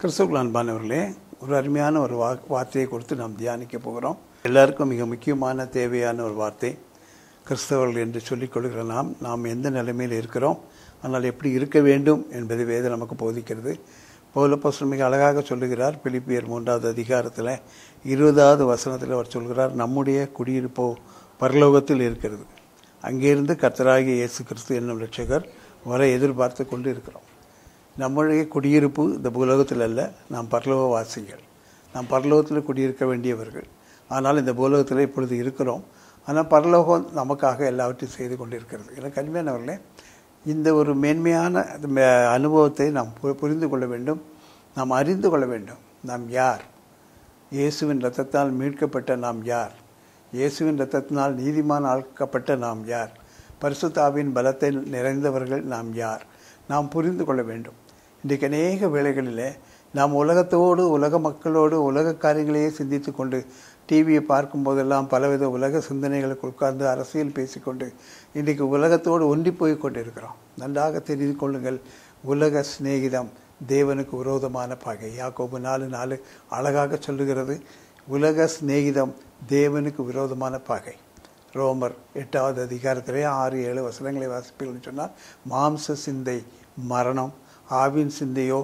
கிறிஸ்துவுக்குள் அன்பானவர்களே, ஒரு அருமையான ஒரு வார்த்தையை கொடுத்து நாம் தியானிக்க போகிறோம். எல்லாருக்கும் மிக முக்கியமான தேவையான ஒரு வார்த்தை. கிறிஸ்தவர்கள் என்று சொல்லிக் கொள்கிற நாம் எந்த நிலைமையில் இருக்கிறோம், ஆனால் எப்படி இருக்க வேண்டும் என்பதை வேதம் நமக்கு போதிக்கிறது. பவுலப்போஸ்தலன் மிக அழகாக சொல்லுகிறார். பிலிப்பியர் 3வது அதிகாரத்தில் 20வது வசனத்தில் அவர் சொல்கிறார், நம்முடைய குடியிருப்போ பரலோகத்தில் இருக்கிறது. அங்கிருந்து கர்த்தராகிய இயேசு கிறிஸ்து என்னும் இரட்சகர் வர எதிர்பார்த்து கொண்டு இருக்கிறோம். நம்முடைய குடியிருப்பு இந்த பூலோகத்தில் அல்ல, நாம் பரலோகவாசிகள். நாம் பரலோகத்தில் குடியிருக்க வேண்டியவர்கள். ஆனால் இந்த பூலோகத்தில் இப்பொழுது இருக்கிறோம். ஆனால் பரலோகம் நமக்காக எல்லாவற்றையும் செய்து கொண்டிருக்கிறது. எனக்கு அருமையானவர்களே, இந்த ஒரு மேன்மையான அனுபவத்தை நாம் புரிந்து கொள்ள வேண்டும், நாம் அறிந்து கொள்ள வேண்டும். நாம் யார்? இயேசுவின் இரத்தத்தால் மீட்கப்பட்ட நாம் யார்? இயேசுவின் இரத்தத்தினால் நீதிமான் ஆக்கப்பட்ட நாம் யார்? பரிசுத்த ஆவியின் பலத்தை நிறைந்தவர்கள் நாம் யார்? நாம் புரிந்து கொள்ள வேண்டும். இன்றைக்கு அநேக வேளைகளில் நாம் உலகத்தோடு, உலக மக்களோடு, உலக காரியங்களையே சிந்தித்து கொண்டு டிவியை பார்க்கும்போதெல்லாம் பலவித உலக சிந்தனைகளுக்கு உட்கார்ந்து அரசியல் பேசிக்கொண்டு இன்றைக்கு உலகத்தோடு ஒன்றி போய் கொண்டு இருக்கிறோம். நன்றாக தெரிந்து கொள்ளுங்கள், உலக சிநேகிதம் தேவனுக்கு விரோதமான பகை. யாக்கோபு 4:4 அழகாக சொல்லுகிறது, உலக சிநேகிதம் தேவனுக்கு விரோதமான பகை. ரோமர் 8வது அதிகாரத்திலே 6-7 வசனங்களை வாசிப்பீர்கள் சொன்னால், மாம்ச சிந்தை மரணம், ஆவின் சிந்தையோ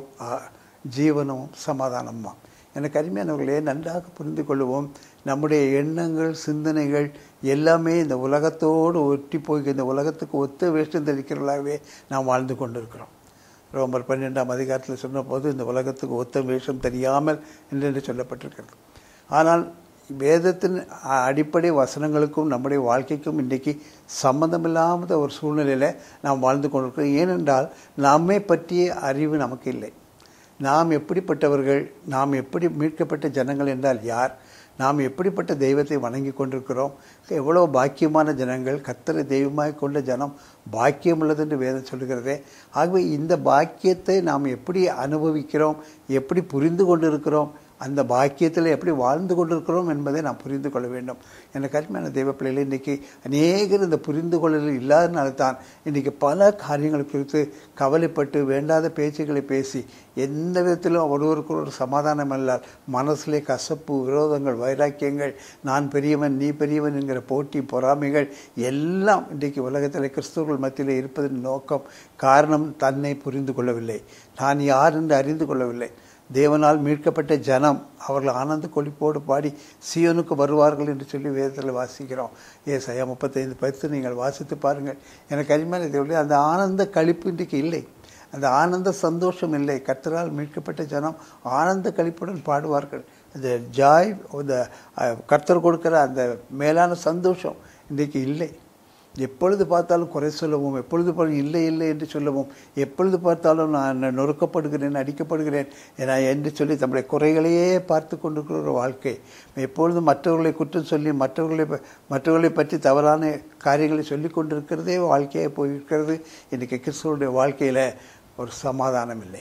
ஜீவனும் சமாதானமா. எனக்கு அருமையானவர்களே, நன்றாக புரிந்து கொள்வோம். நம்முடைய எண்ணங்கள், சிந்தனைகள் எல்லாமே இந்த உலகத்தோடு ஒட்டி போய் இந்த உலகத்துக்கு ஒத்த வேஷம் தரிக்கிறவர்களாகவே நாம் வாழ்ந்து கொண்டிருக்கிறோம். ரோமர் 12ஆம் அதிகாரத்தில் சொன்னபோது, இந்த உலகத்துக்கு ஒத்த வேஷம் தெரியாமல் என்று சொல்லப்பட்டிருக்கிறது. ஆனால் வேதத்தின் அடிப்படை வசனங்களுக்கும் நம்முடைய வாழ்க்கைக்கும் இன்றைக்கு சம்பந்தமில்லாத ஒரு சூழ்நிலையில் நாம் வாழ்ந்து கொண்டிருக்கிறோம். ஏனென்றால் நம்மை பற்றிய அறிவு நமக்கு இல்லை. நாம் எப்படிப்பட்டவர்கள், நாம் எப்படி மீட்கப்பட்ட ஜனங்கள் என்றால் யார், நாம் எப்படிப்பட்ட தெய்வத்தை வணங்கி கொண்டிருக்கிறோம், எவ்வளோ பாக்கியமான ஜனங்கள், கர்த்தரை தெய்வமாய் கொண்ட ஜனம் பாக்கியம் உள்ளது என்று வேதம் சொல்லுகிறதே. ஆகவே இந்த பாக்கியத்தை நாம் எப்படி அனுபவிக்கிறோம், எப்படி புரிந்து கொண்டிருக்கிறோம், அந்த பாக்கியத்தில் எப்படி வாழ்ந்து கொண்டிருக்கிறோம் என்பதை நாம் புரிந்து கொள்ள வேண்டும். எனக்கு அருமையான தெய்வ பிள்ளைகள், இன்றைக்கி அநேகர் இந்த புரிந்து கொள்ளல் இல்லாதனால்தான் இன்றைக்கி பல காரியங்கள் குறித்து கவலைப்பட்டு வேண்டாத பேச்சுக்களை பேசி எந்த விதத்திலும் ஒருவருக்கு ஒரு சமாதானம் இல்லால் மனசிலே கசப்பு, விரோதங்கள், வைராக்கியங்கள், நான் பெரியவன் நீ பெரியவன் என்கிற போட்டி, பொறாமைகள் எல்லாம் இன்றைக்கு உலகத்தில் கிறிஸ்தவர்கள் மத்தியில் இருப்பதன் நோக்கம், காரணம் தன்னை புரிந்து கொள்ளவில்லை, தான் யார் என்று அறிந்து கொள்ளவில்லை. தேவனால் மீட்கப்பட்ட ஜனம் அவர்கள் ஆனந்த கொழிப்போடு பாடி சீயோனுக்கு வருவார்கள் என்று சொல்லி வேதத்தில் வாசிக்கிறோம். ஏசாயா 35:10 நீங்கள் வாசித்து பாருங்கள். எனக்கு அருமையான தேவர்களே, அந்த ஆனந்த களிப்பு இன்றைக்கு இல்லை, அந்த ஆனந்த சந்தோஷம் இல்லை. கர்த்தரால் மீட்கப்பட்ட ஜனம் ஆனந்த களிப்புடன் பாடுவார்கள். அந்த ஜாய், அந்த கர்த்தர் கொடுக்கிற அந்த மேலான சந்தோஷம் இன்றைக்கு இல்லை. எப்பொழுது பார்த்தாலும் குறை சொல்லவும், எப்பொழுது பார்த்தாலும் இல்லை இல்லை என்று சொல்லவும், எப்பொழுது பார்த்தாலும் நான் நொறுக்கப்படுகிறேன், அடிக்கப்படுகிறேன் என்று சொல்லி தம்முடைய குறைகளையே பார்த்து கொண்டிருக்கிற ஒரு வாழ்க்கை. எப்பொழுதும் மற்றவர்களை குற்றம் சொல்லி மற்றவர்களை பற்றி தவறான காரியங்களை சொல்லி கொண்டிருக்கிறதே வாழ்க்கையாக போயிருக்கிறது. இன்றைக்கி கிறிஸ்துவனுடைய வாழ்க்கையில் ஒரு சமாதானம் இல்லை.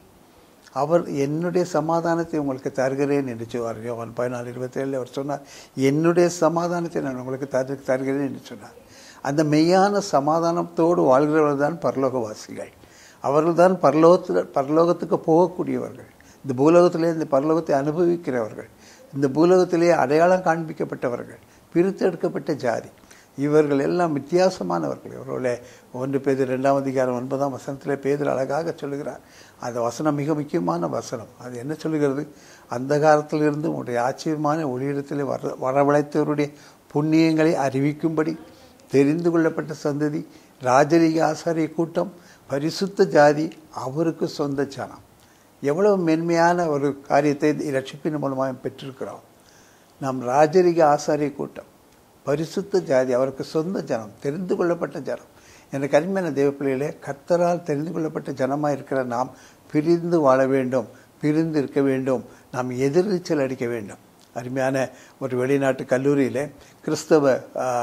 அவர் என்னுடைய சமாதானத்தை உங்களுக்கு தருகிறேன் என்று சொல்வார். யோவான் 14:27 அவர் சொன்னார், என்னுடைய சமாதானத்தை நான் உங்களுக்கு தருகிறேன் என்று சொன்னார். அந்த மெய்யான சமாதானத்தோடு வாழ்கிறவர்கள் தான் பரலோகவாசிகள். அவர்கள் தான் பரலோகத்துக்கு போகக்கூடியவர்கள். இந்த பூலோகத்திலே இந்த பரலோகத்தை அனுபவிக்கிறவர்கள், இந்த பூலோகத்திலே அடையாளம் காண்பிக்கப்பட்டவர்கள், பிரித்தெடுக்கப்பட்ட ஜாதி. இவர்கள் எல்லாம் வித்தியாசமானவர்கள். இவர்களே 1 பேதுரு 2ஆம் அதிகாரம் 9ஆம் வசனத்தில் பேதுரு அழகாக சொல்லுகிறார். அந்த வசனம் மிக முக்கியமான வசனம். அது என்ன சொல்லுகிறது? அந்த காலத்திலிருந்து உங்களுடைய ஆச்சரியமான ஒளியிடத்தில் வரவழைத்தவருடைய புண்ணியங்களை அறிவிக்கும்படி தெரிந்து கொள்ளப்பட்ட சந்ததி, ராஜரீக ஆசாரிய கூட்டம், பரிசுத்த ஜாதி, அவருக்கு சொந்த ஜனம். எவ்வளவு மென்மையான ஒரு காரியத்தை இரட்சிப்பின் மூலமாக பெற்றிருக்கிறோம். நாம் ராஜரீக ஆசாரிய கூட்டம், பரிசுத்த ஜாதி, அவருக்கு சொந்த ஜனம், தெரிந்து கொள்ளப்பட்ட ஜனம். எனக்கு அருமையான தேவ பிள்ளைகளே, கர்த்தரால் தெரிந்து கொள்ளப்பட்ட ஜனமாக இருக்கிற நாம் பிரிந்து வாழ வேண்டும், பிரிந்து இருக்க வேண்டும், நாம் எதிர்நீச்சல் அடிக்க வேண்டும். அருமையான ஒரு வெளிநாட்டு கல்லூரியில் கிறிஸ்தவ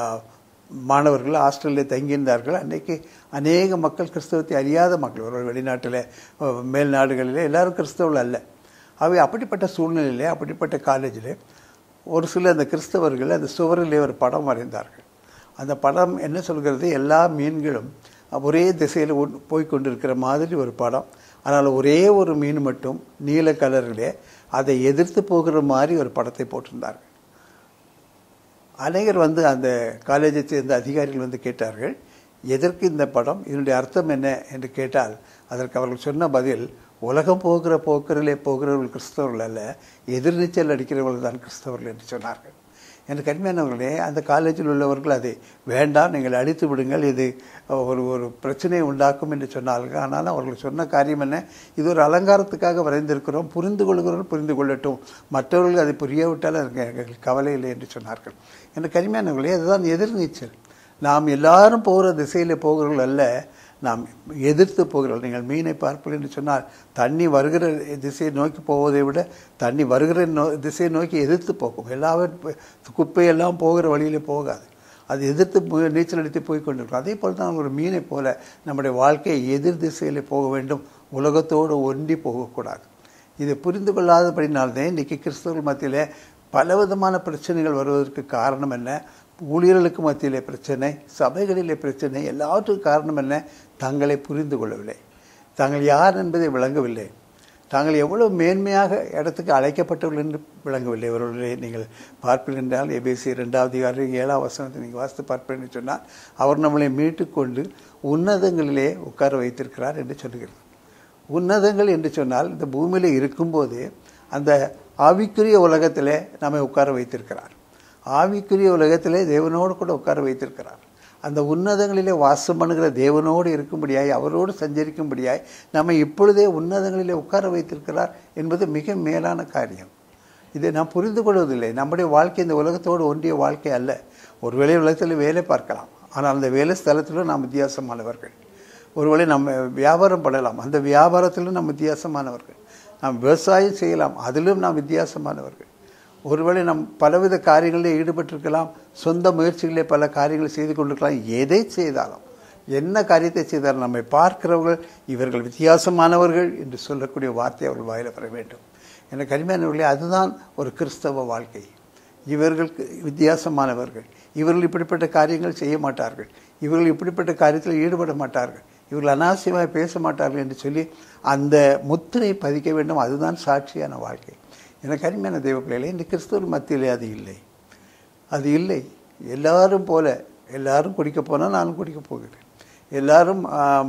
மாணவர்கள் ஹாஸ்டலில் தங்கியிருந்தார்கள். அன்றைக்கு அநேக மக்கள் கிறிஸ்தவத்தை அறியாத மக்கள். ஒரு வெளிநாட்டில், மேல் நாடுகளில் எல்லாரும் கிறிஸ்தவர்கள் அல்ல. அவை அப்படிப்பட்ட சூழ்நிலையிலே, அப்படிப்பட்ட காலேஜில் ஒரு சில அந்த கிறிஸ்தவர்கள் அந்த சுவரிலே ஒரு படம் வரைந்தார்கள். அந்த படம் என்ன சொல்கிறது? எல்லா மீன்களும் ஒரே திசையில் போய்கொண்டிருக்கிற மாதிரி ஒரு படம். ஆனால் ஒரே ஒரு மீன் மட்டும் நீல கலரிலே அதை எதிர்த்து போகிற மாதிரி ஒரு படத்தை போட்டிருந்தார்கள். அநேகர் அந்த காலேஜை சேர்ந்த அதிகாரிகள் கேட்டார்கள், எதற்கு இந்த படம், இதனுடைய அர்த்தம் என்ன என்று கேட்டால் அதற்கு அவர்கள் சொன்ன பதில், உலகம் போகிற போக்கிலே போகிறவர்கள் கிறிஸ்தவர்கள் அல்ல, எதிர்நீச்சல் அடிக்கிறவர்கள் தான் கிறிஸ்தவர்கள் என்று சொன்னார்கள். எனக்கு அருமையானவர்களே, அந்த காலேஜில் உள்ளவர்கள் அதை வேண்டாம், நீங்கள் அழித்து விடுங்கள், இது ஒரு பிரச்சனையை உண்டாக்கும் என்று சொன்னார்கள். ஆனாலும் அவர்கள் சொன்ன காரியம் என்ன, இது ஒரு அலங்காரத்துக்காக வரைந்திருக்கிறோம், புரிந்து கொள்கிறவர்கள் புரிந்து கொள்ளட்டும், மற்றவர்கள் அதை புரியவிட்டால் எங்களுக்கு கவலை இல்லை என்று சொன்னார்கள். எனக்கு அருமையானவர்களே, அதுதான் எதிர்நீச்சல். நாம் எல்லாரும் போகிற திசையில் போகிறவர்கள் அல்ல, நாம் எதிர்த்து போகிறோம். நீங்கள் மீனை பார்ப்பீர்கள் என்று சொன்னால் தண்ணி வருகிற திசையை நோக்கி போவதை விட தண்ணி வருகிற திசையை நோக்கி எதிர்த்து போகும். குப்பையெல்லாம் போகிற வழியில் போகாது, அது எதிர்த்து நீச்சல் அடித்து போய் கொண்டிருக்கும். அதே போல் தான் ஒரு மீனை போல நம்முடைய வாழ்க்கையை எதிர் திசையில் போக வேண்டும், உலகத்தோடு ஒன்றி போகக்கூடாது. இதை புரிந்து கொள்ளாதபடினால்தான் இன்றைக்கி கிறிஸ்தவர்கள் மத்தியில் பலவிதமான பிரச்சனைகள் வருவதற்கு காரணம் என்ன, ஊழியர்களுக்கு மத்தியிலே பிரச்சனை, சபைகளிலே பிரச்சனை, எல்லாவற்றுக்கும் காரணம் என்ன, தங்களை புரிந்து கொள்ளவில்லை, தாங்கள் யார் என்பதை விளங்கவில்லை, தாங்கள் எவ்வளவு மேன்மையாக இடத்துக்கு அழைக்கப்பட்டவர்கள் என்று விளங்கவில்லை. இவர்களே நீங்கள் பார்ப்பீர்கள் என்றால் எபேசி 2:7 நீங்கள் வாசித்து பார்ப்பீர்கள் என்று சொன்னால், அவர் நம்மளை மீட்டுக்கொண்டு உன்னதங்களிலே உட்கார வைத்திருக்கிறார் என்று சொல்லுகிறது. உன்னதங்கள் என்று சொன்னால் இந்த பூமியில் இருக்கும்போது அந்த ஆவிக்குரிய உலகத்திலே நம்மை உட்கார வைத்திருக்கிறார். ஆவிக்குரிய உலகத்திலே தேவனோடு கூட உட்கார வைத்திருக்கிறார். அந்த உன்னதங்களிலே வாசம் பண்ணுகிற தேவனோடு இருக்கும்படியாய், அவரோடு சஞ்சரிக்கும்படியாய் நம்மை இப்பொழுதே உன்னதங்களிலே உட்கார வைத்திருக்கிறார் என்பது மிக மேலான காரியம். இதை நாம் புரிந்து கொள்வதில்லை. நம்முடைய வாழ்க்கை இந்த உலகத்தோடு ஒன்றிய வாழ்க்கை அல்ல. ஒருவேளை உலகத்தில் வேலை பார்க்கலாம், ஆனால் அந்த வேலை ஸ்தலத்திலும் நாம் வித்தியாசமானவர்கள். ஒருவேளை நம்ம வியாபாரம் பண்ணலாம், அந்த வியாபாரத்திலும் நாம் வித்தியாசமானவர்கள். நாம் விவசாயம் செய்யலாம், அதிலும் நாம் வித்தியாசமானவர்கள். ஒருவேளை நாம் பலவித காரியங்களில் ஈடுபட்டிருக்கலாம், சொந்த முயற்சிகளிலே பல காரியங்களை செய்து கொண்டிருக்கலாம். எதை செய்தாலும், என்ன காரியத்தை செய்தாலும் நம்மை பார்க்கிறவர்கள் இவர்கள் வித்தியாசமானவர்கள் என்று சொல்லக்கூடிய வார்த்தை அவர்கள் வாயில வர வேண்டும். எனக்கு அருமையானவர்களே, அதுதான் ஒரு கிறிஸ்தவ வாழ்க்கை. இவர்களுக்கு வித்தியாசமானவர்கள், இவர்கள் இப்படிப்பட்ட காரியங்கள் செய்ய மாட்டார்கள், இவர்கள் இப்படிப்பட்ட காரியத்தில் ஈடுபட மாட்டார்கள், இவர்கள் அனாவசியமாக பேச மாட்டார்கள் என்று சொல்லி அந்த முத்திரை பதிக்க வேண்டும். அதுதான் சாட்சியான வாழ்க்கை. எனக்கு அருமையான தெய்வ பிள்ளைகளே, இந்த கிறிஸ்தவர்கள் மத்தியிலே அது இல்லை, அது இல்லை. எல்லாரும் போல எல்லாரும் குடிக்க போனால் நானும் குடிக்க போகிறேன், எல்லாரும்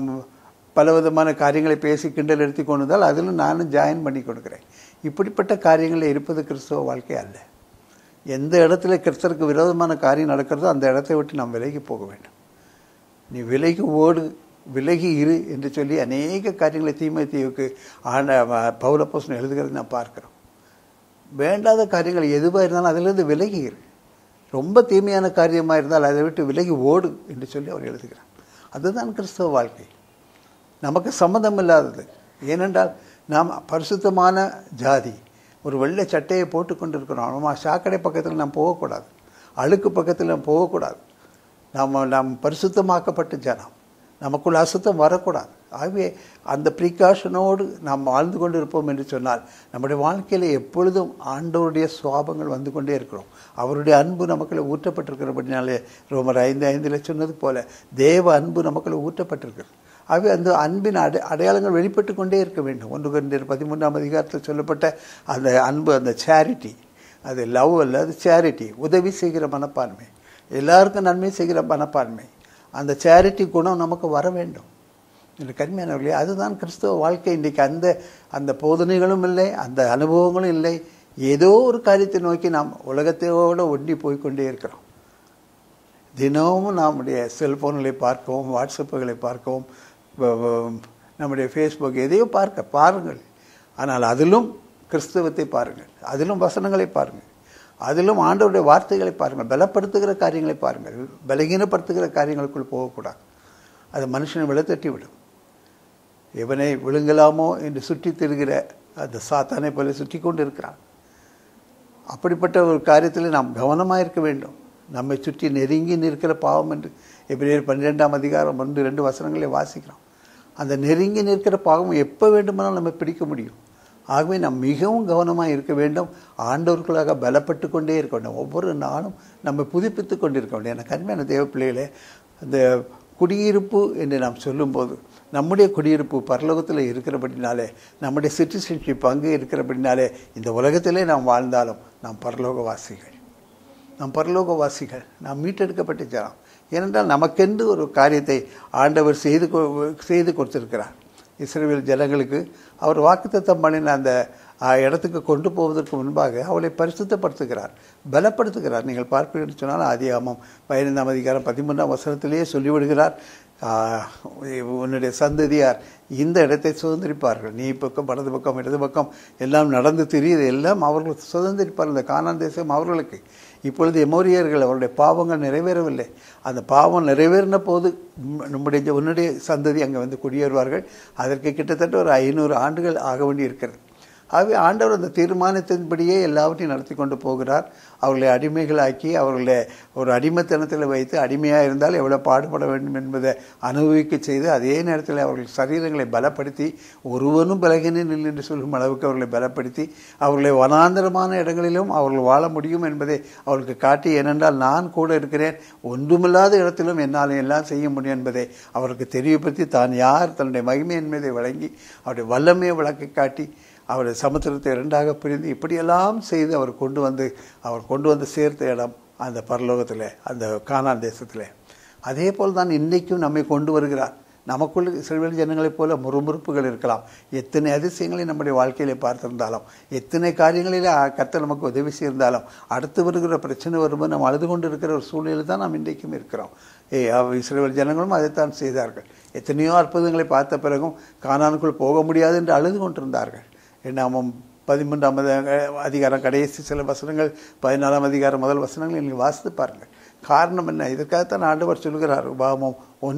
பலவிதமான காரியங்களை பேசி கிண்டல் எடுத்து கொண்டு வந்தால் அதிலும் நானும் ஜாயின் பண்ணி கொடுக்குறேன். இப்படிப்பட்ட காரியங்களில் இருப்பது கிறிஸ்தவ வாழ்க்கை அல்ல. எந்த இடத்துல கிறிஸ்தருக்கு விரோதமான காரியம் நடக்கிறதோ அந்த இடத்தை விட்டு நாம் விலகி போக வேண்டும். நீ விலகி ஓடு, விலகி இரு என்று சொல்லி அநேக காரியங்களை தீமோத்தேயுவுக்கு பவுல் அப்போஸ்தலன் எழுதுகிறது நான் பார்க்கிறோம். வேண்டாத காரியங்கள் எதுவாக இருந்தாலும் அதிலிருந்து விலகி இரு, ரொம்ப தீமையான காரியமாக இருந்தால் அதை விட்டு விலகி ஓடு என்று சொல்லி அவர் எழுதுகிறார். அதுதான் கிறிஸ்தவ வாழ்க்கை. நமக்கு சம்மந்தம் இல்லாதது. ஏனென்றால் நாம் பரிசுத்தமான ஜாதி, ஒரு வெள்ளை சட்டையை போட்டு கொண்டு இருக்கிறோம். நம்ம சாக்கடை பக்கத்தில் நாம் போகக்கூடாது, அழுக்கு பக்கத்தில் நாம் போகக்கூடாது. நாம் பரிசுத்தமாக்கப்பட்ட ஜனம், நமக்குள்ள அசுத்தம் வரக்கூடாது. ஆகவே அந்த ப்ரிகாஷனோடு நாம் வாழ்ந்து கொண்டு இருப்போம் என்று சொன்னால் நம்முடைய வாழ்க்கையில் எப்பொழுதும் ஆண்டவருடைய சுவாபங்கள் வந்து கொண்டே இருக்கிறோம். அவருடைய அன்பு நமக்குள்ள ஊற்றப்பட்டிருக்கிறபடினாலே ரோமர் 5:5 சொன்னது போல தேவ அன்பு நமக்குள்ள ஊற்றப்பட்டிருக்கிறது. ஆகவே அந்த அன்பின் அடையாளங்கள் வெளிப்பட்டு கொண்டே இருக்க வேண்டும். 1 கொரிந்தியர் 13 சொல்லப்பட்ட அந்த அன்பு, அந்த சேரிட்டி, அது லவ் அல்ல, அது சேரிட்டி, உதவி செய்கிற மனப்பான்மை, எல்லாருக்கும் நன்மை செய்கிற மனப்பான்மை, அந்த சேரிட்டி குணம் நமக்கு வர வேண்டும். இந்த கருமையானவர்களே, அதுதான் கிறிஸ்தவ வாழ்க்கை. இன்றைக்கு அந்த போதனைகளும் இல்லை, அந்த அனுபவங்களும் இல்லை. ஏதோ ஒரு காரியத்தை நோக்கி நாம் உலகத்தோடு ஒன்றி போய்கொண்டே இருக்கிறோம். தினமும் நம்முடைய செல்போன்களை பார்க்கவும், வாட்ஸ்அப்புகளை பார்க்கவும், நம்முடைய ஃபேஸ்புக் எதையோ பாருங்கள். ஆனால் அதிலும் கிறிஸ்தவத்தை பாருங்கள், அதிலும் வசனங்களை பாருங்கள், அதிலும் ஆண்டவருடைய வார்த்தைகளை பாருங்கள், பலப்படுத்துகிற காரியங்களை பாருங்கள். பலகீனப்படுத்துகிற காரியங்களுக்குள் போகக்கூடாது. அது மனுஷனை விழத்தட்டி விடும். எவனை விழுங்கலாமோ என்று சுற்றி திரிகிற அந்த சாத்தானை போல சுற்றி கொண்டு இருக்கிறான். அப்படிப்பட்ட ஒரு காரியத்தில் நாம் கவனமாக இருக்க வேண்டும். நம்மை சுற்றி நெருங்கி நிற்கிற பாவம் என்று எபிரேயர் 12:1-2 வாசிக்கிறோம். அந்த நெருங்கி நிற்கிற பாவம் எப்போ வேண்டுமானாலும் நம்ம பிடிக்க முடியும். ஆகவே நாம் மிகவும் கவனமாக இருக்க வேண்டும். ஆண்டவர்களாக பலப்பட்டு கொண்டே இருக்க வேண்டும். ஒவ்வொரு நாளும் நம்ம புதுப்பித்து கொண்டிருக்க வேண்டும். எனக்கு அருமையான தேவ பிள்ளைகளே, அந்த குடியிருப்பு என்று நாம் சொல்லும்போது நம்முடைய குடியிருப்பு பரலோகத்தில் இருக்கிறபடினாலே, நம்முடைய சிட்டிசன்ஷிப் அங்கே இருக்கிறபடினாலே, இந்த உலகத்திலே நாம் வாழ்ந்தாலும் நாம் பரலோகவாசிகள், நாம் மீட்டெடுக்கப்பட்ட ஜனம். ஏனென்றால் நமக்கென்று ஒரு காரியத்தை ஆண்டவர் செய்து கொடுத்திருக்கிறார். இஸ்ரவேல் ஜனங்களுக்கு அவர் வாக்குத்தத்தம் பண்ணின அந்த இடத்துக்கு கொண்டு போவதற்கு முன்பாக அவளை பரிசுத்தப்படுத்துகிறார், பலப்படுத்துகிறார். நீங்கள் பார்ப்பீர்கள் சொன்னால் ஆதியாகமம் 15ஆம் அதிகாரம் 13ஆம் வசனத்திலேயே சொல்லிவிடுகிறார், உன்னுடைய சந்ததியார் இந்த இடத்தை சுதந்திரிப்பார்கள். நீ பக்கம் வலது பக்கம் இடது பக்கம் எல்லாம் நடந்து தெரியுது, எல்லாம் அவர்கள் சுதந்திரிப்பார்கள். இந்த கானான் தேசம் அவர்களுக்கு. இப்பொழுது எமோரியர்கள் அவருடைய பாவங்கள் நிறைவேறவில்லை. அந்த பாவம் நிறைவேறின போது உன்னுடைய சந்ததி அங்கே வந்து குடியேறுவார்கள். அதற்கு கிட்டத்தட்ட ஒரு 500 ஆண்டுகள் ஆக வேண்டி இருக்கிறது. ஆகவே ஆண்டவர் அந்த தீர்மானத்தின்படியே எல்லாவற்றையும் நடத்தி கொண்டு போகிறார். அவர்களை அடிமைகளாக்கி அவர்களை ஒரு அடிமைத்தனத்தில் வைத்து, அடிமையாக இருந்தால் எவ்வளோ பாடுபட வேண்டும் என்பதை அனுபவிக்க செய்து, அதே நேரத்தில் அவர்கள் சரீரங்களை பலப்படுத்தி, ஒருவனும் பலகினேன் இல்லை என்று சொல்லும் அளவுக்கு அவர்களை பலப்படுத்தி, அவர்களை வனாந்தரமான இடங்களிலும் அவர்கள் வாழ முடியும் என்பதை அவர்களுக்கு காட்டி, ஏனென்றால் நான் கூட இருக்கிறேன், ஒன்றுமில்லாத இடத்திலும் என்னால் எல்லாம் செய்ய முடியும் என்பதை அவருக்கு தெரியப்படுத்தி, தான் யார், தன்னுடைய மகிமை என்பதை வழங்கி, அவருடைய வல்லமையை விளக்கி காட்டி, அவருடைய சமுத்திரத்தை 2ஆக பிரிந்து இப்படியெல்லாம் செய்து அவர் கொண்டு வந்து சேர்த்த இடம் அந்த பரலோகத்தில், அந்த கானான் தேசத்தில். அதே போல் தான் இன்றைக்கும் நம்மை கொண்டு வருகிறார். நமக்குள்ள இஸ்ரவேல் ஜனங்களைப் போல முறுமுறுப்புகள் இருக்கலாம், எத்தனை அதிசயங்களை நம்முடைய வாழ்க்கையிலே பார்த்திருந்தாலும், எத்தனை காரியங்களிலே கர்த்தர் நமக்கு உதவி செய்திருந்தாலும், அடுத்து வருகிற பிரச்சனை வரும்போது நாம் அழுது கொண்டு இருக்கிற ஒரு சூழ்நிலையில் தான் நாம் இன்றைக்கும் இருக்கிறோம். இஸ்ரவேல் ஜனங்களும் அதைத்தான் செய்தார்கள். எத்தனையோ அற்புதங்களை பார்த்த பிறகும் கானானுக்குள் போக முடியாது என்று அழுது கொண்டிருந்தார்கள். நாமம் 13ஆம் அதிகாரம் கடைசி சில வசனங்கள், 14ஆம் அதிகாரம் முதல் வசனங்கள் நீங்கள் வாசித்து பாருங்கள். காரணம் என்ன? இதற்காகத்தான் ஆண்டவர் சொல்கிறார். உபாகமம்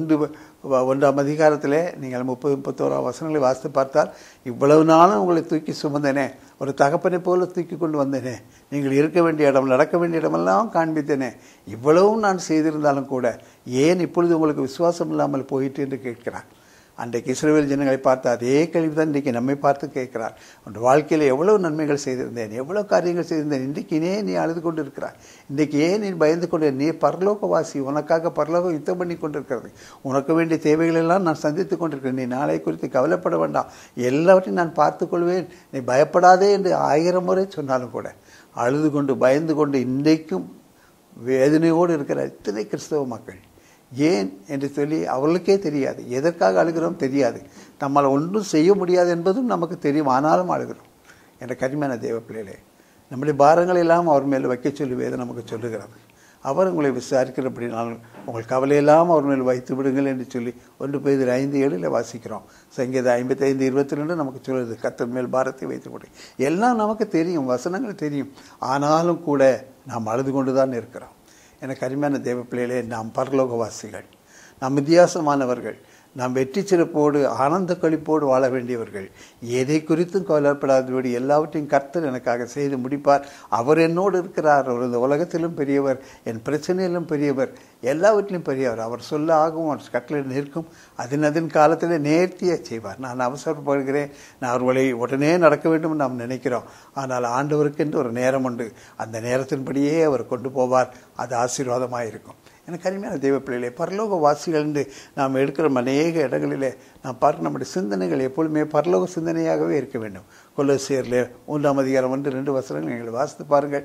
1ஆம் அதிகாரத்திலே நீங்கள் 30-31 வசனங்களை வாசித்து பார்த்தால், இவ்வளவு நாளும் உங்களை தூக்கி சுமந்தேனே, ஒரு தகப்பனை போல தூக்கி கொண்டு வந்தேனே, நீங்கள் இருக்க வேண்டிய இடம் நடக்க வேண்டிய இடமெல்லாம் காண்பித்தேனே, இவ்வளவும் நான் செய்திருந்தாலும் கூட ஏன் இப்பொழுது உங்களுக்கு விசுவாசம் இல்லாமல் போயிட்டு என்று கேட்கிறார். அன்றைக்கு இஸ்ரவேல் ஜனங்களை பார்த்து அதே கேள்வி தான் இன்றைக்கு நம்மை பார்த்து கேட்கிறார். உன் வாழ்க்கையில் எவ்வளவு நன்மைகள் செய்திருந்தேன், எவ்வளவு காரியங்கள் செய்திருந்தேன், இன்றைக்கு ஏன் நீ அழுது கொண்டு இருக்கிறாய், இன்றைக்கு ஏன் நீ பயந்து கொண்டு, நீ பரலோகவாசி, உனக்காக பரலோகம் யுத்தம் பண்ணி கொண்டிருக்கிறது, உனக்கு வேண்டிய தேவைகளெல்லாம் நான் சந்தித்து கொண்டிருக்கிறேன், நீ நாளை குறித்து கவலைப்பட வேண்டாம், எல்லாவற்றையும் நான் பார்த்துக்கொள்வேன், நீ பயப்படாதே என்று 1000 முறை சொன்னாலும் கூட அழுது கொண்டு பயந்து கொண்டு இன்றைக்கும் வேதனையோடு இருக்கிற இத்தனை கிறிஸ்தவ மக்கள் ஏன் என்று சொல்லி அவர்களுக்கே தெரியாது. எதற்காக அழுகிறோம் தெரியாது, நம்மால் ஒன்றும் செய்ய முடியாது என்பதும் நமக்கு தெரியும், ஆனாலும் அழுகிறோம். என்ற கரிமையான தேவ பிள்ளைகளே, நம்முடைய பாரங்கள் எல்லாம் அவர் மேல் வைக்க சொல்லி வேதம் நமக்கு சொல்லுகிறது. அவர் உங்களை விசாரிக்கிறபடினால் உங்கள் கவலையெல்லாம் அவர் மேல் வைத்து விடுங்கள் என்று சொல்லி 1 பேதுரு 5:7 வாசிக்கிறோம். சங்கீதம் 55:22 நமக்கு சொல்லுது, கர்த்தர் மேல் பாரத்தை வைத்து விடு. எல்லாம் நமக்கு தெரியும், வசனங்கள் தெரியும், ஆனாலும் கூட நாம் அழுது கொண்டு தான் இருக்கிறோம். எனக்கு அருமையான தேவ பிள்ளைகளே, நாம் பரலோகவாசிகள், நாம் வித்தியாசமானவர்கள், நாம் வெற்றி சிறப்போடு ஆனந்த கழிப்போடு வாழ வேண்டியவர்கள். எதை குறித்தும் கவலைப்படாதபடி எல்லாவற்றையும் கர்த்தர் எனக்காக செய்து முடிப்பார். அவர் என்னோடு இருக்கிறார். அவர் இந்த உலகத்திலும் பெரியவர், என் பிரச்சனையிலும் பெரியவர், எல்லாவற்றிலும் பெரியவர். அவர் சொல்ல ஆகும், அவர் கட்டளை நிற்கும், அதன் காலத்தில் நேர்த்தியாக செய்வார். நான் அவசரப்படுகிறேன், நான் அவர்களை உடனே நடக்க வேண்டும் என்று நாம் நினைக்கிறோம். ஆனால் ஆண்டவருக்கென்று ஒரு நேரம் உண்டு, அந்த நேரத்தின்படியே அவர் கொண்டு போவார். அது ஆசீர்வாதமாக இருக்கும். எனக்கு அருமையான தெய்வ பிள்ளைகளே, பரலோக வாசிகள் என்று நாம் எடுக்கிற அநேக இடங்களிலே நாம் பார்க்க நம்முடைய சிந்தனைகள் எப்பொழுதுமே பரலோக சிந்தனையாகவே இருக்க வேண்டும். கொலோசியரில் 1ஆம் அதிகாரம் 1-2 வசனங்கள் நீங்கள் வாசித்து பாருங்கள்.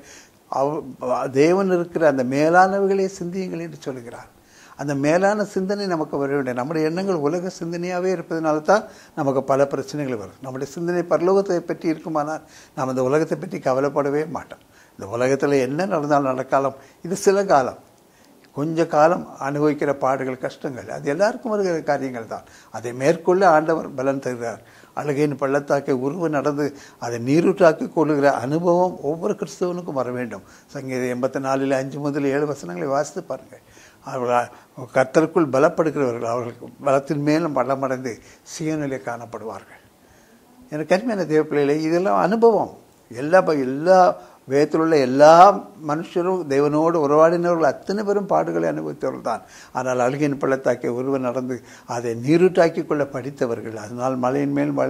தேவன் இருக்கிற அந்த மேலானவைகளே சிந்தியுங்கள் என்று சொல்கிறார். அந்த மேலான சிந்தனை நமக்கு வர வேண்டும். நம்முடைய எண்ணங்கள் உலக சிந்தனையாகவே இருப்பதனால தான் நமக்கு பல பிரச்சனைகள் வரும். நம்முடைய சிந்தனை பரலோகத்தை பற்றி இருக்குமானால் நாம் இந்த உலகத்தை பற்றி கவலைப்படவே மாட்டோம். இந்த உலகத்தில் என்ன நடந்தாலும் நடக்காலம், இது சில காலம், கொஞ்ச காலம் அனுபவிக்கிற பாடுகள், கஷ்டங்கள், அது எல்லாருக்கும் வருகிற காரியங்கள் தான். அதை மேற்கொள்ள ஆண்டவர் பலன் தருகிறார். அழுகையின் பள்ளத்தாக்கை உருவ நடந்து அதை நீரூற்றாக்கி கொள்ளுகிற அனுபவம் ஒவ்வொரு கிறிஸ்தவனுக்கும் வர வேண்டும். சங்கீதம் 84 5-7 வசனங்களை வாசித்து பாருங்கள். அவர்கள் கர்த்தருக்குள் பலப்படுகிறவர்கள் அவர்களுக்கு பலத்தின் மேலும் பலமடைந்து சுயநிலை காணப்படுவார்கள். எனக்கு அருமையான தேவ பிள்ளைகளே, இதெல்லாம் அனுபவம். எல்லா வேதத்தில் உள்ள எல்லா மனுஷரும் தேவனோடு உறவாடினவர்கள் அத்தனை பேரும் பாடுகளை அனுபவித்தவர்கள் தான். ஆனால் அழுகையின் பள்ளத்தாக்கி ஒருவர் நடந்து அதை நீரூட்டாக்கி கொள்ள படித்தவர்கள். அதனால் மலையின் மேல் மழை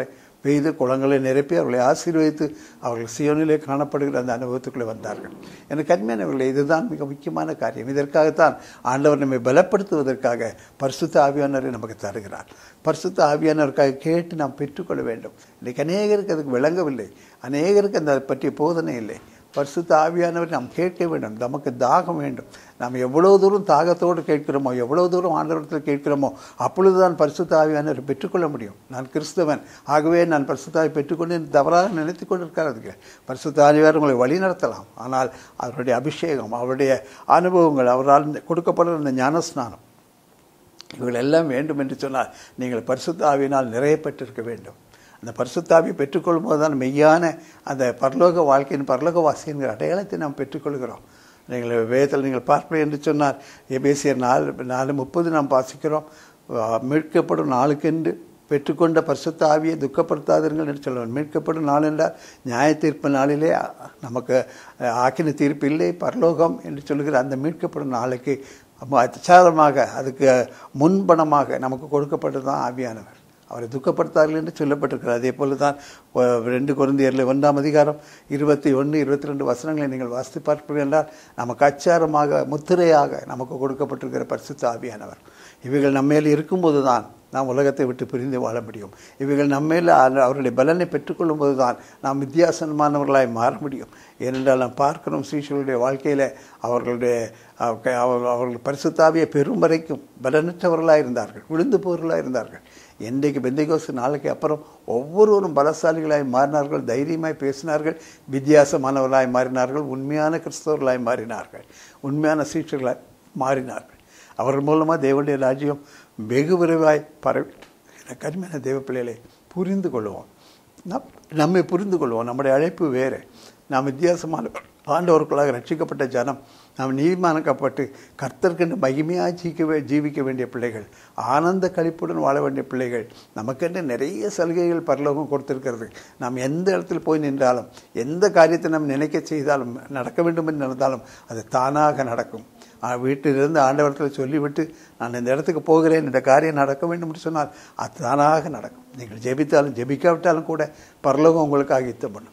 பெய்து குளங்களை நிரப்பி அவர்களை ஆசீர்வதித்து அவர்கள் சீயோனிலே காணப்படுகிற அந்த அனுபவத்துக்குள்ளே வந்தார்கள். எனக்கு அருமையானவர்களே, இதுதான் மிக முக்கியமான காரியம். இதற்காகத்தான் ஆண்டவர் நம்மை பலப்படுத்துவதற்காக பரிசுத்த ஆவியானவரை நமக்கு தருகிறார். பரிசுத்த ஆவியானவருக்காக கேட்டு நாம் பெற்றுக்கொள்ள வேண்டும். இன்றைக்கு அநேகருக்கு அதுக்கு விளங்கவில்லை, அநேகருக்கு அந்த பற்றிய போதனை இல்லை. பரிசுத்த ஆவியானவர் நாம் கேட்க வேண்டும். நமக்கு தாகம் வேண்டும். நாம் எவ்வளவு தூரம் தாகத்தோடு கேட்கிறோமோ, எவ்வளவு தூரம் ஆண்டவரத்தில் கேட்கிறோமோ, அப்பொழுதுதான் பரிசுத்த ஆவியானவரை பெற்றுக்கொள்ள முடியும். நான் கிறிஸ்தவன், ஆகவே நான் பரிசுத்த ஆவி பெற்றுக்கொண்டு தவறாக நினைத்து கொண்டிருக்காதீங்க. பரிசுத்த ஆவியார் உங்களை வழி நடத்தலாம். ஆனால் அவருடைய அபிஷேகம், அவருடைய அனுபவங்கள், அவரால் கொடுக்கப்படுற அந்த ஞானஸ்நானம், இவர்கள் எல்லாம் வேண்டும் என்று சொன்னால் நீங்கள் பரிசுத்த ஆவியினால் நிறைய பெற்றிருக்க வேண்டும். அந்த பரிசுத்தாவியை பெற்றுக்கொள்ளும் போது தான் மெய்யான அந்த பரலோக வாழ்க்கையின் பரலோக வாசி என்கிற அடையாளத்தை நாம் பெற்றுக்கொள்கிறோம். நீங்கள் வேதத்தில் நீங்கள் பார்ப்பீர்கள் என்று சொன்னார், எபேசியர் 4:30 நாம் வாசிக்கிறோம். மீட்கப்படும் நாளுக்கென்று பெற்றுக்கொண்ட பரிசுத்த ஆவியை துக்கப்படுத்தாதீர்கள் என்று சொல்லுவார். மீட்கப்படும் நாள் என்றால் நியாய தீர்ப்பு நாளிலே நமக்கு ஆக்கின தீர்ப்பு இல்லை, பரலோகம் என்று சொல்லுகிற அந்த மீட்கப்படும் நாளுக்கு அச்சாரமாக, அதுக்கு முன்பணமாக நமக்கு கொடுக்கப்பட்டது தான் ஆவியானவர். அவரை துக்கப்படுத்தார்கள் என்று சொல்லப்பட்டிருக்கிறார். அதே போல தான் 2 கொரிந்தியரில் 1:21-22 நீங்கள் வாசித்து பார்ப்பீர்கள் என்றால் நமக்கு அச்சாரமாக, முத்திரையாக நமக்கு கொடுக்கப்பட்டிருக்கிற பரிசுத்த ஆவியானவர். இவைகள் நம்மேல் இருக்கும்போது தான் நாம் உலகத்தை விட்டு பிரிந்து வாழ முடியும். இவைகள் நம்மேல் அவருடைய பலனை பெற்றுக்கொள்ளும் போது தான் நாம் வித்தியாசமானவர்களாய் மாற முடியும். ஏனென்றால் நாம் பார்க்கிறோம், சீஷர்களுடைய வாழ்க்கையில் அவர்கள் பரிசுத்தாவியை பெரும் வரைக்கும் பலனற்றவர்களாக இருந்தார்கள், விழுந்து போவர்களாக இருந்தார்கள். இன்றைக்கு பெந்தைகோஸ்து நாளைக்கு அப்புறம் ஒவ்வொருவரும் பலசாலிகளாய் மாறினார்கள், தைரியமாய் பேசினார்கள், வித்தியாசமானவர்களாய் மாறினார்கள், உண்மையான கிறிஸ்தவர்களாய் மாறினார்கள், உண்மையான சீஷர்களாய் மாறினார்கள். அவர்கள் மூலமாக தேவனுடைய ராஜ்யம் வெகு விரைவாய் பரவி. கருமையான தேவ பிள்ளைகளை புரிந்து கொள்வோம், நம்மை புரிந்து கொள்வோம். நம்முடைய அழைப்பு வேறு. நாம் வித்தியாசமான ஆண்டவர்களாக ரட்சிக்கப்பட்ட ஜனம், நாம் நீதிமானாக்கப்பட்டு கர்த்தர்க்கென்று மகிமையாக ஜீவிக்க வேண்டிய பிள்ளைகள், ஆனந்த களிப்புடன் வாழ வேண்டிய பிள்ளைகள். நமக்கென்று நிறைய சலுகைகள் பரலோகம் கொடுத்திருக்கிறது. நாம் எந்த இடத்துல போய் நின்றாலும், எந்த காரியத்தை நாம் நினைக்க செய்தாலும், நடக்க வேண்டும் என்று நடந்தாலும் அது தானாக நடக்கும். வீட்டிலிருந்து ஆண்டவரத்தில் சொல்லிவிட்டு நான் இந்த இடத்துக்கு போகிறேன், இந்த காரியம் நடக்க வேண்டும் என்று சொன்னால் அது தானாக நடக்கும். நீங்கள் ஜெபித்தாலும் ஜெபிக்காவிட்டாலும் கூட பரலோகம் உங்களுக்காக யுத்தம் பண்ணும்.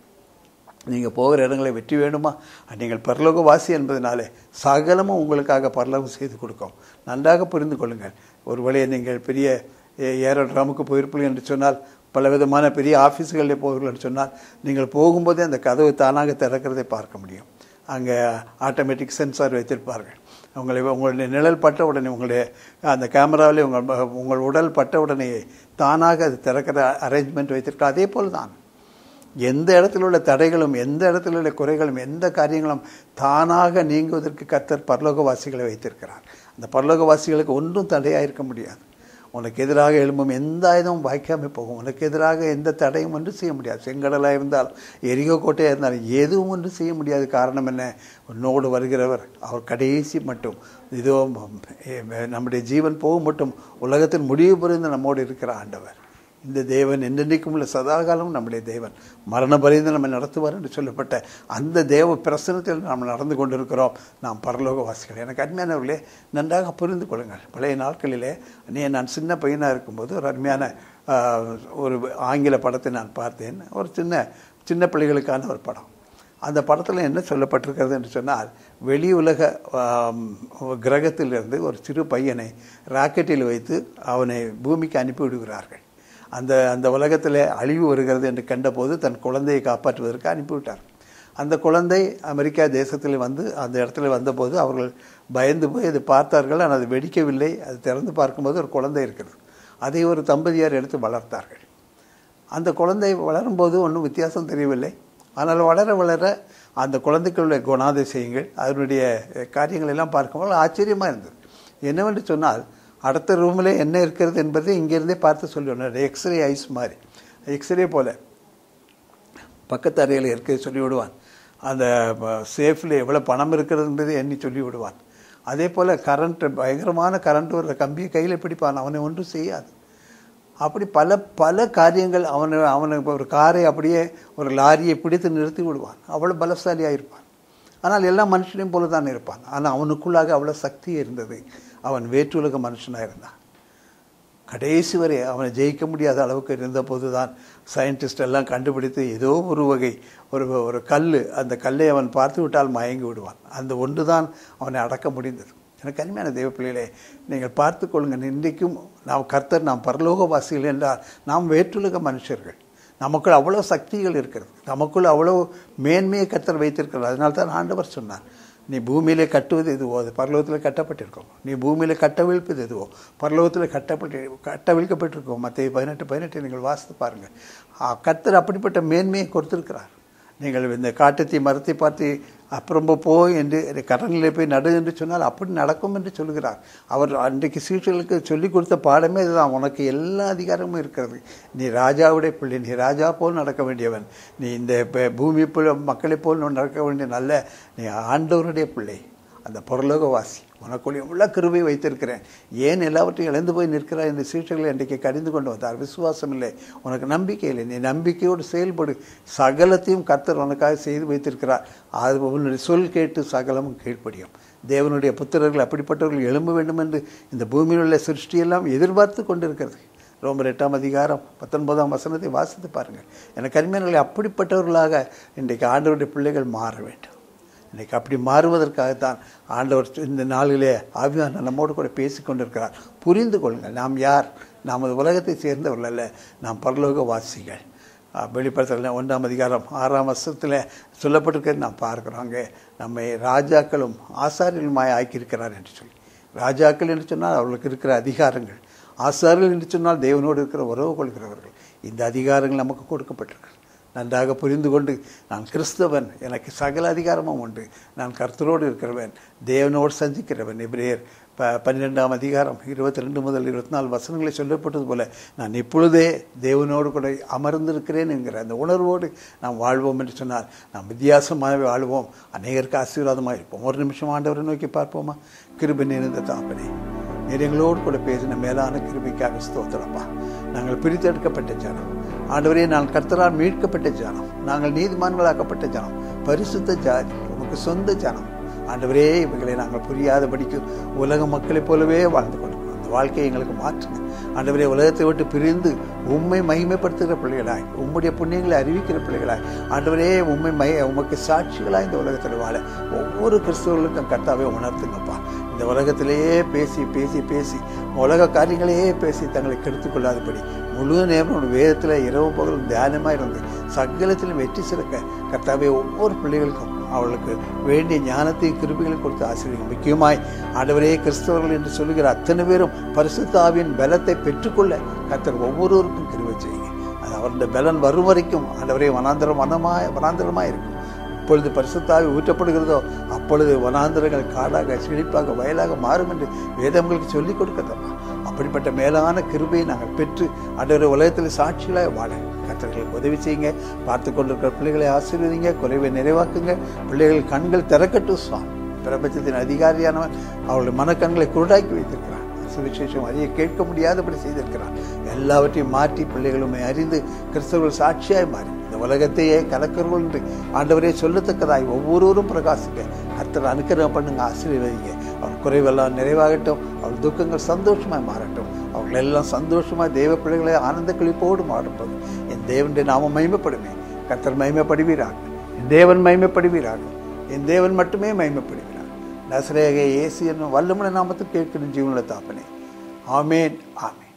நீங்கள் போகிற இடங்களை வெற்றி வேண்டுமா? நீங்கள் பரலோக வாசி என்பதனாலே சகலமும் உங்களுக்காக பரலோகம் செய்து கொடுக்கும். நன்றாக புரிந்து கொள்ளுங்கள். ஒருவேளை நீங்கள் பெரிய ஏரோட்ராமுக்கு போயிருப்பீர்கள் என்று சொன்னால், பலவிதமான பெரிய ஆஃபீஸுகளில் போகிறீர்கள் என்று சொன்னால், நீங்கள் போகும்போதே அந்த கதவு தானாக திறக்கிறதை பார்க்க முடியும். அங்கே ஆட்டோமேட்டிக் சென்சார் வைத்திருப்பார்கள். உங்களுடைய நிழல் பட்ட உடனே, உங்களுடைய அந்த கேமராவிலே உங்கள் உடல் பட்ட உடனே தானாக அது திறக்கிற அரேஞ்ச்மெண்ட் வைத்திருக்க. அதே போல் தான் எந்த இடத்துல உள்ள தடைகளும், எந்த இடத்துல உள்ள குறைகளும், எந்த காரியங்களும் தானாக நீங்குவதற்கு கர்த்தர் பரலோகவாசிகளை வைத்திருக்கிறார். அந்த பரலோகவாசிகளுக்கு ஒன்றும் தடையாக இருக்க முடியாது. உனக்கு எதிராக எழும்பும் எந்த ஆயுதமும் வாய்க்காமல் போகும். உனக்கு எதிராக எந்த தடையும் ஒன்று செய்ய முடியாது. செங்கடலாக இருந்தாலும், எரிகோ கோட்டையாக இருந்தாலும் எதுவும் ஒன்று செய்ய முடியாது. காரணம் என்ன? உன்னோடு வருகிறவர் அவர் கடைசி மட்டும், இதோ நம்முடைய ஜீவன் போகும் மட்டும் உலகத்தின் முடிவு புரிந்து நம்மோடு இருக்கிற ஆண்டவர். இந்த தேவன் என்றென்றைக்கும் உள்ள சதாகாலம் நம்முடைய தேவன், மரண பரிந்து நம்ம நடத்துவார் என்று சொல்லப்பட்ட அந்த தேவ பிரசனத்தில் நாம் நடந்து கொண்டிருக்கிறோம். நாம் பரலோக வாசிகள். எனக்கு அருமையானவர்களே, நன்றாக புரிந்து கொள்ளுங்கள். பழைய நாட்களிலே நான் சின்ன பையனாக இருக்கும்போது ஒரு அருமையான ஒரு ஆங்கில படத்தை நான் பார்த்தேன். ஒரு சின்ன பிள்ளைகளுக்கான ஒரு படம். அந்த படத்தில் என்ன சொல்லப்பட்டிருக்கிறது என்று சொன்னால், வெளி உலக கிரகத்திலிருந்து ஒரு சிறு பையனை ராக்கெட்டில் வைத்து அவனை பூமிக்கு அனுப்பி விடுகிறார்கள். அந்த உலகத்தில் அழிவு வருகிறது என்று கண்டபோது தன் குழந்தையை காப்பாற்றுவதற்கு அனுப்பிவிட்டார். அந்த குழந்தை அமெரிக்கா தேசத்தில் வந்து அந்த இடத்துல வந்தபோது அவர்கள் பயந்து போய் அதை பார்த்தார்கள். ஆனால் அது வெடிக்கவில்லை. அது திறந்து பார்க்கும்போது ஒரு குழந்தை இருக்கிறது. அதை ஒரு தம்பதியார் எடுத்து வளர்த்தார்கள். அந்த குழந்தை வளரும்போது ஒன்றும் வித்தியாசம் தெரியவில்லை. ஆனால் வளர வளர அந்த குழந்தைக்குள்ள குணாதிசயங்கள், அதனுடைய காரியங்கள் எல்லாம் பார்க்கும்போது ஆச்சரியமாக இருந்தது. என்னவென்று சொன்னால், அடுத்த ரூமில் என்ன இருக்கிறது என்பதை இங்கேருந்தே பார்த்து சொல்லிவிடுவார். எக்ஸ்ரே ஐஸ் மாதிரி, எக்ஸ்ரே போல் பக்கத்து அறையில் இருக்கிறது சொல்லி விடுவான். அந்த சேஃபில் எவ்வளோ பணம் இருக்கிறது என்பதை எண்ணி சொல்லி விடுவான். அதே போல் பயங்கரமான கரண்ட் வர்ற கம்பியை கையில் பிடிப்பான். அவனை ஒன்றும் செய்யாது. அப்படி பல காரியங்கள் அவனுக்கு ஒரு காரை அப்படியே ஒரு லாரியை பிடித்து நிறுத்தி விடுவான். அவ்வளோ பலசாலியாக இருப்பான். ஆனால் எல்லா மனுஷனையும் போல தான் இருப்பான். ஆனால் அவனுக்குள்ளாக அவ்வளோ சக்தி இருந்தது. அவன் வேற்றுலக மனுஷனாக இருந்தான். கடைசி வரை அவனை ஜெயிக்க முடியாத அளவுக்கு இருந்தபோது தான் சயின்டிஸ்ட் எல்லாம் கண்டுபிடித்து ஏதோ ஒரு வகை ஒரு கல், அந்த கல்லை அவன் பார்த்து விட்டால் மயங்கி விடுவான். அந்த ஒன்று தான் அவனை அடக்க முடிந்தது. எனக்கு அருமையான தெய்வ பிள்ளைகளே, நீங்கள் பார்த்து கொள்ளுங்கள். இன்றைக்கும் நாம் பரலோகவாசிகள் என்றால் நாம் வேற்றுலக மனுஷர்கள். நமக்குள் அவ்வளோ சக்திகள் இருக்கிறது, நமக்குள் அவ்வளோ மேன்மையை கர்த்தர் வைத்திருக்கிறார். அதனால தான் ஆண்டவர் சொன்னார், நீ பூமியிலே கட்டுவது எதுவோ அது பரலோகத்தில் கட்டப்பட்டிருக்கோம், நீ பூமியில் கட்டவிழ்ப்பது எதுவோ பரலோகத்தில் கட்டவிழ்க்கப்பட்டிருக்கோம். மத்தேயு 18:18 நீங்கள் வாசித்து பாருங்கள். கர்த்தர் அப்படிப்பட்ட மேன்மையை கொடுத்திருக்கிறார். நீங்கள் இந்த காட்டத்தை மரத்தை பார்த்து அப்புறம் போ என்று கடலில் போய் நடு என்று சொன்னால் அப்படி நடக்கும் என்று சொல்கிறார். அவர் அன்றைக்கு சீஷர்களுக்கு சொல்லிக் கொடுத்த பாடமே இதுதான். உனக்கு எல்லா அதிகாரமும் இருக்கிறது, நீ ராஜாவுடைய பிள்ளை, நீ ராஜா போல் நடக்க வேண்டியவன், நீ இந்த பூமி போல் மக்களைப் போல் நடக்க வேண்டிய நல்ல நீ ஆண்டவருடைய பிள்ளை, அந்த பரலோகவாசி. உனக்குள் எவ்வளோ கிருபை வைத்திருக்கிறேன், ஏன் எல்லாவற்றையும் இழந்து போய் நிற்கிறாய் என்று சீஷர்களை அன்றைக்கு கடிந்து கொண்டு வந்தார். விசுவாசம் இல்லை, உனக்கு நம்பிக்கை இல்லை, நீ நம்பிக்கையோடு செயல்படு, சகலத்தையும் கர்த்தர் உனக்காக செய்து வைத்திருக்கிறார். அது உன்னுடைய சொல் கேட்டு சகலமும் கீழ்ப்படியும். தேவனுடைய புத்திரர்கள் அப்படிப்பட்டவர்கள் எழும்ப வேண்டும் என்று இந்த பூமியில் உள்ள சிருஷ்டியெல்லாம் எதிர்பார்த்து கொண்டிருக்கிறது. ரோமர் 8:19 வாசித்து பாருங்கள். எனக்கு அருமையானவர்களே, அப்படிப்பட்டவர்களாக இன்றைக்கு ஆண்டவருடைய பிள்ளைகள் மாற வேண்டும். இன்றைக்கு அப்படி மாறுவதற்காகத்தான் ஆண்டவர் இந்த நாளிலே ஆவியானவர் நம்மோடு கூட பேசி கொண்டிருக்கிறார். புரிந்து கொள்ளுங்கள், நாம் யார்? நமது உலகத்தை சேர்ந்தவர்கள் அல்ல, நாம் பரலோகவாசிகள். வெளிப்படுத்தல் 1:6 சொல்லப்பட்டிருக்கிறது நாம் பார்க்கிறோம். அங்கே நம்மை ராஜாக்களும் ஆசாரியர்களுமாய் ஆக்கியிருக்கிறார் என்று சொல்லி. ராஜாக்கள் என்று சொன்னால் அவர்களுக்கு இருக்கிற அதிகாரங்கள், ஆசாரியர்கள் என்று சொன்னால் தேவனோடு இருக்கிற உறவு கொள்கிறவர்கள். இந்த அதிகாரங்கள் நமக்கு கொடுக்கப்பட்டிருக்கிறது. நன்றாக புரிந்து கொண்டு, நான் கிறிஸ்தவன், எனக்கு சகல அதிகாரமும் உண்டு, நான் கர்த்தரோடு இருக்கிறவன், தேவனோடு சந்திக்கிறவன். எபிரேயர் 12:22-24 சொல்லப்பட்டது போல, நான் இப்பொழுதே தேவனோடு கூட அமர்ந்திருக்கிறேன் என்கிற அந்த உணர்வோடு நாம் வாழ்வோம் என்று சொன்னால் நாம் வித்தியாசமாக வாழ்வோம், அநேகருக்கு ஆசீர்வாதமாக இருப்போம். ஒரு நிமிஷம் ஆண்டவரை நோக்கி பார்ப்போமா? கிருபை நிறைந்த தகப்பனே, நீர் எங்களோடு கூட பேசின மேலான கிருபைக்காக ஸ்தோத்திரப்பா. நாங்கள் பிரித்தெடுக்கப்பட்ட ஜனம் ஆண்டவரே, நாங்கள் கர்த்தரால் மீட்கப்பட்ட ஜனம், நாங்கள் நீதிமான்களாக்கப்பட்ட ஜனம், பரிசுத்த ஜாதி, உமக்கு சொந்த ஜனம். ஆண்டவரே, இவைகளை நாங்கள் புரியாதபடிக்கு உலக மக்களைப் போலவே வாழ்ந்து கொண்டிருக்கிறோம். அந்த வாழ்க்கையை எங்களுக்கு மாற்றுங்க ஆண்டவரே. உலகத்தை விட்டு பிரிந்து உம்மை மகிமைப்படுத்துகிற பிள்ளைகளாய், உம்முடைய புண்ணியங்களை அறிவிக்கிற பிள்ளைகளாய், ஆண்டவரே உமக்கு சாட்சிகளாய் இந்த உலகத்தில் வாழ ஒவ்வொரு கிறிஸ்தவர்களுக்கும் கர்த்தாவே உணர்த்துங்கப்பா. இந்த உலகத்திலேயே பேசி பேசி பேசி உலக காரியங்களையே பேசி தங்களை கெடுத்துக் கொள்ளாதபடி முழு நேரம் வேதத்தில் இரவு பகலும் தியானமாக இருந்து சகலத்திலும் வெற்றி சிறக்க கர்த்தாவே ஒவ்வொரு பிள்ளைகளுக்கும் அவளுக்கு வேண்டிய ஞானத்தையும் கிருபைகளையும் கொடுத்து ஆசீர்வதிங்க. முக்கியமாய் ஆண்டவரே, கிறிஸ்தவர்கள் என்று சொல்லுகிற அத்தனை பேரும் பரிசுத்த ஆவியின் பலத்தை பெற்றுக்கொள்ள கர்த்தர் ஒவ்வொருவருக்கும் கிருபை செய்யுங்க. அது அவருடைய பலன் வரும் வரைக்கும் ஆண்டவரே வனாந்தரமாய் இருக்கும். எப்பொழுது பரிசுத்த ஆவி ஊற்றப்படுகிறதோ அப்பொழுது வனாந்தரங்கள் காடாக செழிப்பாக வயலாக மாறும் என்று வேதங்களுக்கு சொல்லிக் கொடுக்கத்தம்மா. அப்படிப்பட்ட மேலான கிருபையை நாங்கள் பெற்று ஆண்டவரே உலகத்தில் சாட்சிகளாக வாழ கர்த்தர்களுக்கு உதவி செய்யுங்க. பார்த்து கொண்டிருக்கிற பிள்ளைகளை ஆசீர்வதிங்க, குறைவை நிறைவாக்குங்க. பிள்ளைகள் கண்கள் திறக்கட்டும் சுவாமி. பிரபஞ்சத்தின் அதிகாரியானவன் அவளுடைய மனக்கண்களை குருடாக்கி வைத்திருக்கிறான். சுவிசேஷம் அறிய கேட்க முடியாதபடி செய்திருக்கிறான். எல்லாவற்றையும் மாற்றி பிள்ளைகளுமே அறிந்து கிறிஸ்தவர்கள் சாட்சியாய் மாறி இந்த உலகத்தையே கலக்கிறவர்கள் என்று ஆண்டவரே சொல்லத்தக்கதாய் ஒவ்வொருவரும் பிரகாசிக்க கர்த்தர் அனுக்கிரகம் பண்ணுங்க, ஆசீர்வதிங்க. அவர் குறைவெல்லாம் நிறைவாகட்டும், அவர் துக்கங்கள் சந்தோஷமாய் மாறட்டும். அவர்கள் எல்லாம் சந்தோஷமாய் தேவ பிள்ளைகளை ஆனந்த கழிப்போடு மாறும்போது என் தேவனுடைய நாமம் மகிமைப்படுமே. கர்த்தர் மகிமைப்படுவீராக, என் தேவன் மகிமைப்படுவீராக, என் தேவன் மட்டுமே மகிமைப்படுவீராக. நசரேய இயேசு என்னும் வல்லமுள்ள நாமத்தில் கேட்கிற ஜீவனுள்ள தாப்பனே, ஆமேன், ஆமேன்.